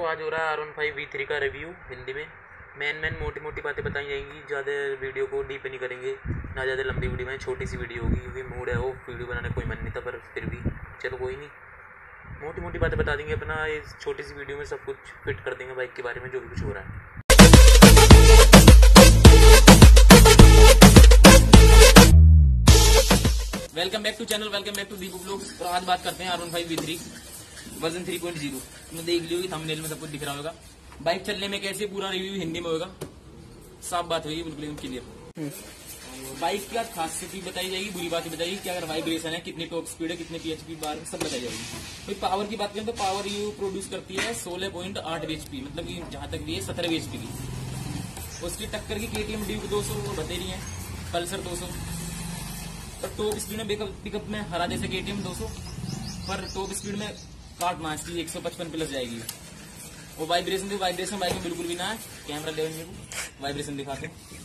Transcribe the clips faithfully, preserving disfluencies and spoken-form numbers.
आज हो रहा है R one five V three का रिव्यू हिंदी में। मेन मेन मोटी मोटी बातें बताई जाएंगी, ज़्यादा वीडियो को डीप नहीं करेंगे, ना ज़्यादा लंबी वीडियो में, छोटी सी वीडियो होगी क्योंकि मूड है वो वीडियो बनाने कोई मन नहीं था, पर फिर भी चलो कोई नहीं, मोटी मोटी बातें बता देंगे अपना। इस छोटी सी वीडियो में सब कुछ फिट कर देंगे बाइक के बारे में जो भी कुछ हो रहा है। Welcome back to channel, welcome back to Deepu blogs. और आज बात करते हैं R one five V three version three point zero. तुमने देख ली होगी, थंबनेल में सब कुछ दिख रहा होगा। बाइक चलने में कैसे, पूरा रिव्यू हिंदी में होगा, साफ बात होगी, बिल्कुल क्लियर। बाइक का खासियत भी बताई जाएगी, बुरी बात भी बताइए, क्या अगर वाइब्रेशन है, कितनी टॉप स्पीड है, कितने पीएचपी बार, सब बताई जाएगी। तो पावर की बात करें तो पावर यू प्रोड्यूस करती है सोलह पॉइंट आठ बीएचपी, मतलब कि जहां तक भी है सत्रह बीएचपी की। उसकी टक्कर की केटीएम ड्यूक दो सौ बता रही है, पल्सर दो सौ। पर टॉप स्पीड में पिकअप में हरा जैसे केटीएम दो सौ, पर टॉप स्पीड में काट मास की एक सौ पचपन प्लस जाएगी। और वाइब्रेशन वाइब्रेशन बाइक में बिल्कुल भी ना है। कैमरा लेवल में वाइब्रेशन दिखाते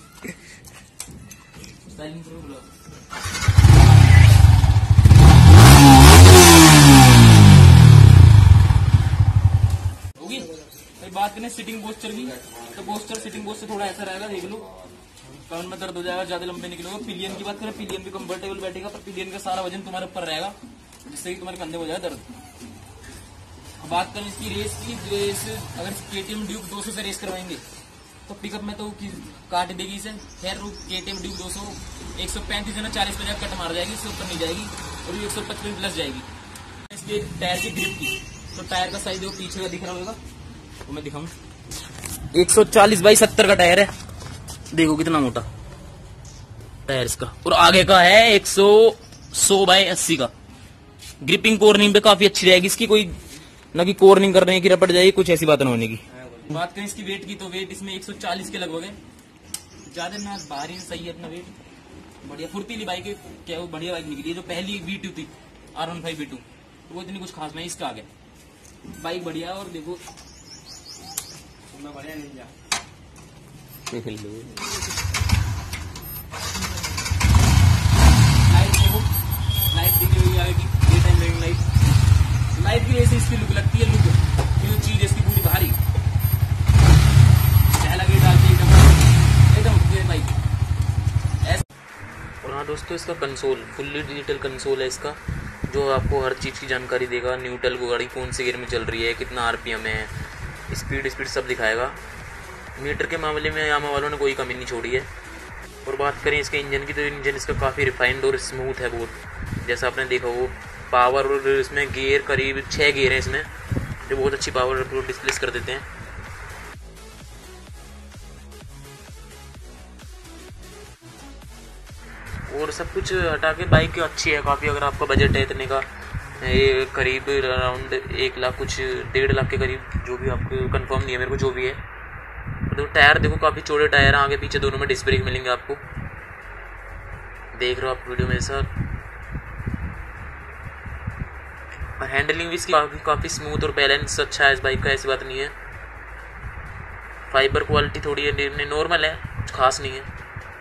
होगी। तो बात करें सिटिंग पोस्चर की, तो पोस्चर सिटिंग पोस्चर थोड़ा ऐसा रहेगा, देख लो, कान में दर्द हो जाएगा, ज्यादा लंबे निकलोगे। पिलियन की बात करें, पिलियन भी कंफर्टेबल बैठेगा, पर पिलियन का सारा वजन तुम्हारे ऊपर रहेगा, जिससे कि तुम्हारे कंधे हो जाएगा दर्द। बात करें इसकी रेस की, रेस अगर केटीएम ड्यूक दो सौ से रेस करवाएंगे तो पिकअप में तो काट देगी इसे। खैर केटीएम ड्यूक दो सौ एक सौ पैंतीस है, चालीस पे कट मार जाएगी, इससे ऊपर नहीं जाएगी, और ये एक सौ पचपन प्लस जाएगी। इसके टायर की ग्रिप की, तो टायर का साइज देखो पीछे का दिख रहा होगा, तो मैं दिखाऊं, एक सौ चालीस बाई सत्तर का टायर है, देखो कितना मोटा टायर इसका। और आगे का है एक सौ सौ बाई अस्सी का। ग्रिपिंग कॉर्निंग पे काफी अच्छी रहेगी इसकी, कोई ना कि कॉर्निंग करने की रपट जाएगी, कुछ ऐसी बात न होने की। बात करें इसकी वेट की, तो वेट इसमें एक सौ चालीस के लगभग है, ज्यादा ना भारी, सही है अपना वेट, बढ़िया फुर्तीली बाइक है। क्या वो बढ़िया बाइक निकली है, जो पहली वी टू थी R one five V two, वो इतनी कुछ खास नहीं, इसका आगे बाइक बढ़िया है। और देखो बढ़िया नहीं जा लाइट देखो, लाइट दिख रही है आगे, day time running light, light की ऐसी इसकी लुक लगती है, लुक ये चीज इसकी पूरी भारी पहला गेट डालती है एकदम बाइक। और हाँ दोस्तों, इसका कंसोल फुल्ली डिजिटल कंसोल है इसका, जो आपको हर चीज़ की जानकारी देगा। न्यूट्रल को गाड़ी कौन से गियर में चल रही है, कितना आरपीएम है, स्पीड स्पीड सब दिखाएगा। मीटर के मामले में यामा वालों ने कोई कमी नहीं छोड़ी है। और बात करें इसके इंजन की, तो इंजन इसका काफ़ी रिफाइंड और स्मूथ है बहुत, जैसा आपने देखा वो पावर, और इसमें गियर करीब छः गियर हैं इसमें, जो बहुत अच्छी पावर डिस्प्लेस कर देते हैं। और सब कुछ हटा के बाइक अच्छी है काफ़ी। अगर आपका बजट है इतने का, ये करीब अराउंड एक लाख कुछ डेढ़ लाख के करीब, जो भी आपको कंफर्म नहीं है मेरे को, जो भी है। तो टायर देखो काफ़ी चौड़े टायर हैं, आगे पीछे दोनों में डिस्क ब्रेक मिलेंगे आपको, देख रहे हो आप वीडियो में सर। और हैंडलिंग भी इसकी काफ़ी काफ़ी स्मूथ और बैलेंस अच्छा है इस बाइक का, ऐसी बात नहीं है। फाइबर क्वालिटी थोड़ी है नॉर्मल है, कुछ खास नहीं है।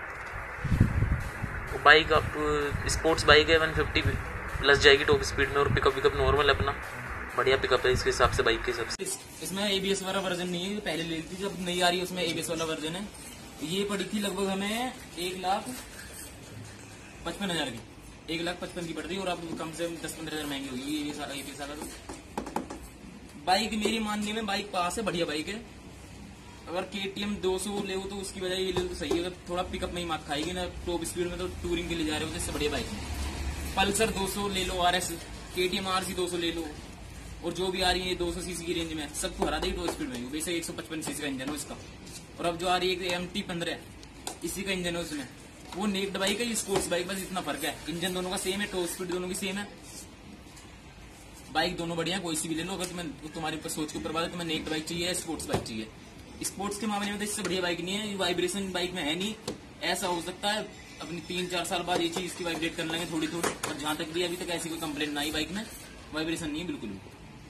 वो बाइक आप स्पोर्ट्स बाइक है, वन फिफ्टी प्लस जाएगी टॉप स्पीड में, और पिकअप पिकअप नॉर्मल है अपना, बढ़िया पिकअप है इसके हिसाब से बाइक के हिसाब से। इसमें एबीएस वाला वर्जन नहीं है, पहले ले ली थी, जब नई आ रही है उसमें एबीएस वाला वर्जन है। ये पड़ी थी लगभग हमें एक लाख पचपन हजार की, एक लाख पचपन की पड़ रही है, और आप कम से कम दस पंद्रह हजार महंगी होगी ये सारा ये सारा। तो बाइक मेरी मानने में बाइक पास है, बढ़िया बाइक है। अगर केटीएम दो सौ ले तो उसकी बजाय ये ले तो सही है, अगर थोड़ा पिकअप में ही मात खाएगी ना, टॉप स्पीड में तो टूरिंग के लिए जा रहे हो, इससे बढ़िया बाइक है। पल्सर दो सौ ले लो, आर एस केटीएम आरसी दो सौ ले लो, और जो भी आ रही है दो सौ सीसी की रेंज में, सबको हरा देगी टॉप स्पीड में। वैसे एक सौ पचपन सीसी का इंजन हो इसका, और अब जो आ रही है एम टी पंद्रह, इसी का इंजन है उसमें। वो नेक्ड बाइक है, ये स्पोर्ट्स बाइक, बस इतना फर्क है। इंजन दोनों का सेम है, टॉप स्पीड दोनों की सेम है, बाइक दोनों बढ़िया, कोई सी भी ले लो। अगर तुम्हें तुम्हारे ऊपर सोच के ऊपर बात है, तुम्हें नेक्ड बाइक चाहिए, स्पोर्ट्स बाइक चाहिए। स्पोर्ट्स के मामले में तो इससे बढ़िया बाइक नहीं है, वाइब्रेशन बाइक में है नहीं। ऐसा हो सकता है अपनी तीन चार साल बाद ये चीज इसकी वाइब्रेट कर लेंगे थोड़ी थोड़ी, और जहां तक भी अभी तक ऐसी कोई कंप्लेंट ना आई बाइक में, वाइब्रेशन नहीं है बिल्कुल भी।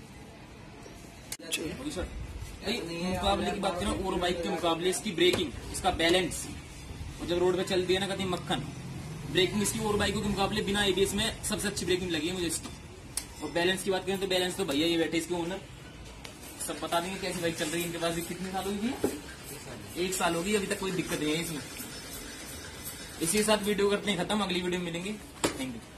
मुकाबले की बात करें और बाइक के मुकाबले, इसकी ब्रेकिंग, इसका बैलेंस, और जब रोड पे चलती है ना कहती मक्खन, ब्रेकिंग इसकी और बाइकों के मुकाबले बिना एबीएस में सबसे अच्छी ब्रेकिंग लगी है मुझे इसकी। और बैलेंस की बात करें तो बैलेंस तो भैया ये बैठे इसके ओनर सब बता देंगे कैसी बाइक चल रही है इनके पास। कितने साल होगी? एक साल होगी, अभी तक कोई दिक्कत नहीं है इसमें। इसी के साथ वीडियो करते हैं खत्म, अगली वीडियो में मिलेंगे। Thank you.